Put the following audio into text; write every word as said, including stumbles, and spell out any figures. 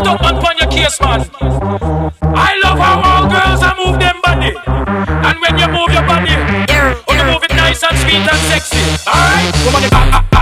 stuck man on your case, man. I love how all girls are move them body. And when you move your body, you move it nice and sweet and sexy. Alright? Come on, the back.